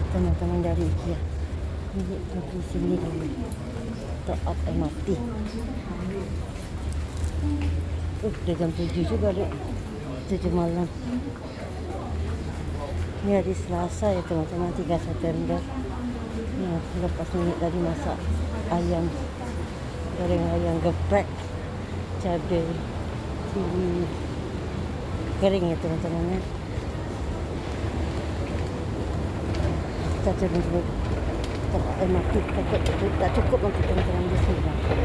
teman-teman dari IKEA. Ini di sini dulu. Top up MRT. Udah jam 7 juga dek. 7 malam. Ini hari Selasa ya teman-teman, 3 September. Nah, lepas ini tadi masak ayam, goreng ayam geprek, cabai, cili kering ya teman-teman ya. Kita turun dulu tempat MRT, tak cukup untuk teman-teman di sini.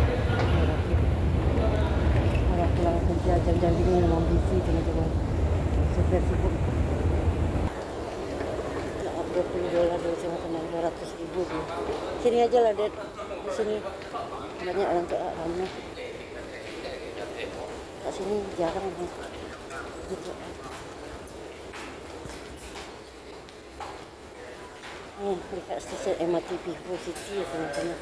Orang pulang kerja jam-jam ini memang busy teman-teman, super sibuk. $20 dulu teman-teman, $200,000 dulu. Sini aja lah dek, di sini banyak orang tak ramai. Kat sini jarang nih. Gitu. Dekat stesen MRT Vivo City ya teman-teman.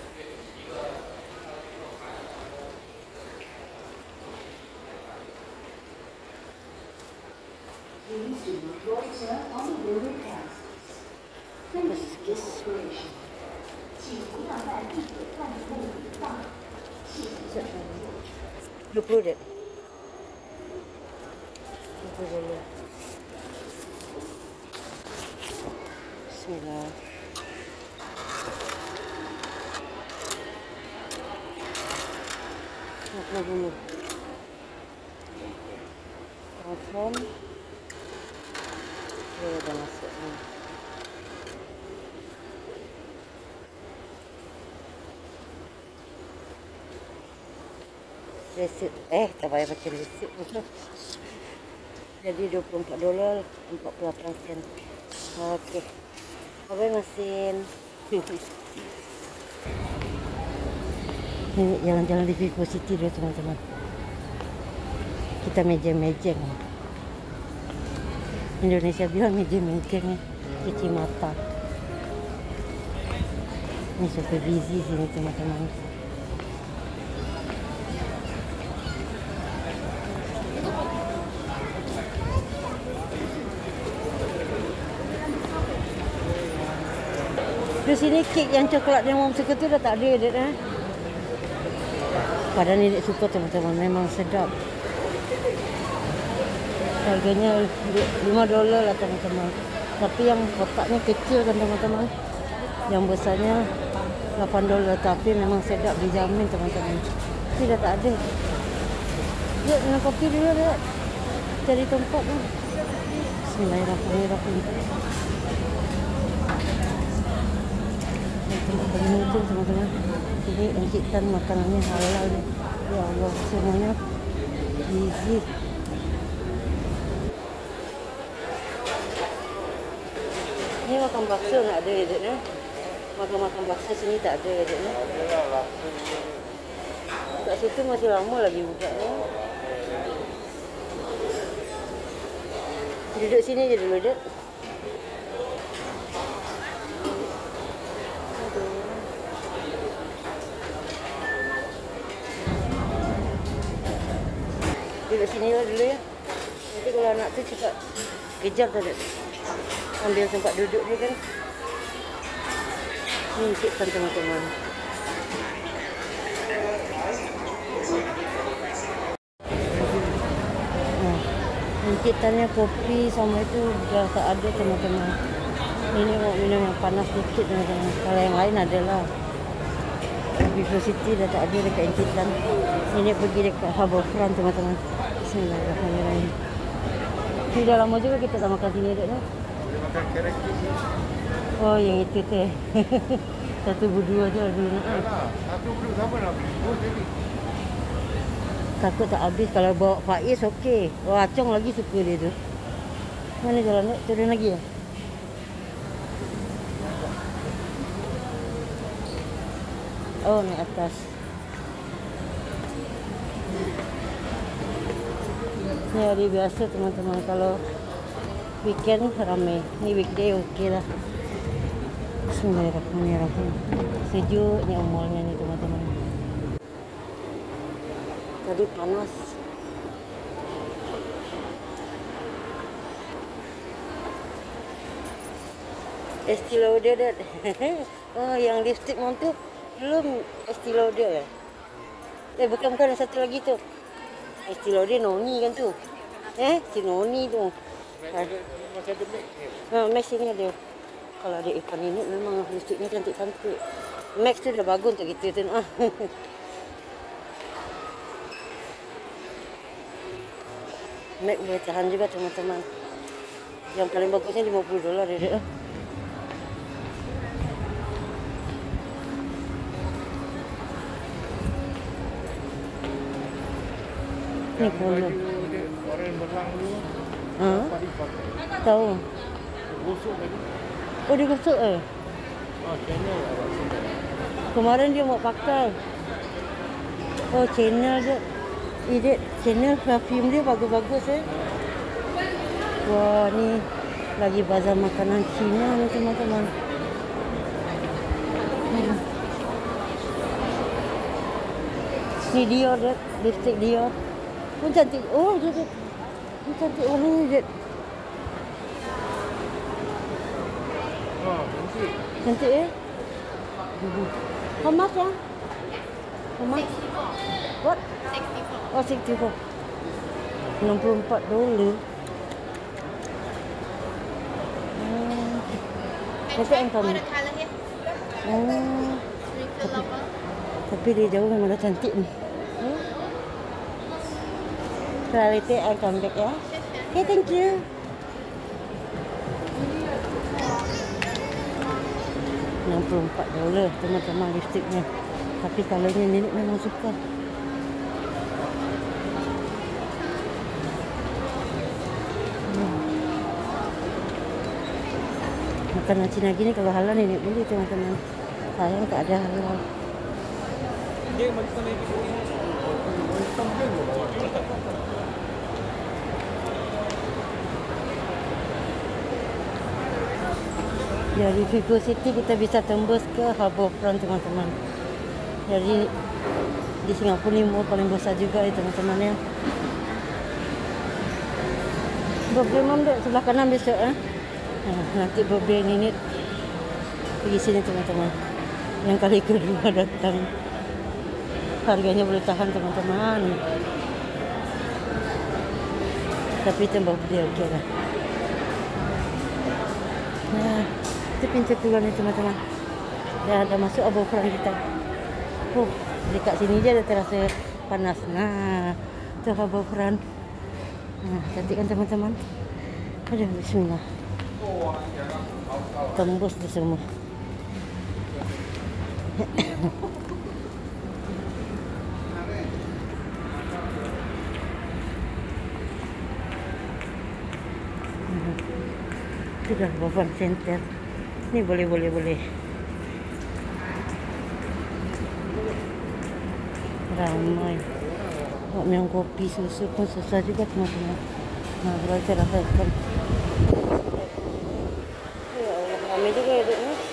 $20 dek. $20. Bismillah. $50. Telepon. Udah masuk nih. Resit, tak payah pakai resit. Jadi $24, 48 sen. Oke. Apa mesin? Ini jalan-jalan di Vivo City dulu teman-teman. Kita mejeng-mejeng. Indonesia bilang mejeng-mejeng ya, cuci mata. Ini super busy sini teman-teman. Di sini kek yang coklat yang mom suka tu dah tak ada dek. Padahal ni dek suka teman-teman, memang sedap. Harganya $5 lah teman-teman. Tapi yang kotaknya kecil kan teman-teman. Yang besarnya $8, tapi memang sedap, dijamin teman-teman. Ini dah tak ada. Dek, minum kopi dulu dek. Cari tempat lah. Bismillahirrahmanirrahim. Tempat teman-teman. Ini angkitan makanannya halal deh. Ya Allah, semuanya gizi. Ini makan bakso tak ada ya dek. Makan bakso sini tak ada ya dek. Kat situ masih lama lagi bukanya. Duduk sini je dulu dek. Duduk sini lah dulu ya. Nanti kalau anak tu cepat kejar tak dek. Ambil tempat duduk dia kan. Ni cikkan teman-teman. Cikannya kopi sama itu dah tak ada teman-teman. Ini mau minum yang panas sedikit teman-teman. Kalau yang lain adalah Vivo City dah tak ada dekat Incitan. Ini pergi dekat Harbourfront teman-teman. Bismillahirrahmanirrahim. Ini dah lama juga kita tak makan sini dek. Makan kerek. Oh yang itu teh. Satu berdua je dulu nak. Satu berdua sama nak beli. Oh jadi. Takut tak habis kalau bawa Faiz okey. Oh Acong lagi suka dia tu. Mana jalan nak turun lagi ya? Oh naik atas. Ni hari biasa teman-teman, kalau weekend ramai. Ni weekday okey lah. Bismillahirrahmanirrahim. Sejuknya mallnya ni teman-teman. Tadi panas. Estee Lauder dat. Oh, yang lipstick mam tu belum Estee Lauder. Bukan yang satu lagi tu. Estee Lauder Noni kan tu. Si Noni tu. Masih ada make. Max ini ada. Kalau ada ikan ini memang lipstiknya cantik-cantik. Max tu dah bagus untuk kita tu. Mac boleh tahan juga teman-teman. Yang paling bagusnya $50 dia. Ni kalau orang yang berang dulu. Apa dipakai? Tahu. Gosok lagi. Oh, dia gosok Channel awak sini. Kemarin dia mau pakai. Oh, channel dia. Ini channel perfume dia bagus-bagus Wah, ni lagi bazar makanan Cina ni teman-teman. Ni Dior dia, lipstick Dior. Pun cantik. Oh, dia. Ni cantik warnanya dia. Cantik. Cantik How much ya? How much? What? 64. Oh, 64. $64. Nanti yang kamu. Tapi dia jauh memang dah cantik ni. Later I come back ya. Okay, thank you. $64 teman-teman lipstiknya. Tapi kalanya nenek memang suka. Makanan Cina gini kalau halal nenek beli teman-teman. Sayang tak ada halal. Dia macam ni. Dari Vivo City kita bisa tembus ke Harbourfront teman-teman. Jadi di Singapura ni mall paling besar juga teman-teman ya. Birthday mom dek sebelah kanan besok nanti birthday Ninit pergi sini teman-teman. Yang kali kedua datang. Harganya boleh tahan teman-teman. Tapi tambah birthday okey lah. Nah, itu pintu keluar ni teman-teman. Dah ada masuk Harbourfront kita. Dekat sini je dah terasa panas. Nah, itu Harbourfront. Cantik kan teman-teman? Aduh, bismillah. Tembus tu semua. Sudah Harbourfront Center. Ni boleh. Ramai. Nak minum kopi, susu pun susah juga teman-teman. Kalau saya rasakan. Ya Allah, ramai juga ya duduk ni.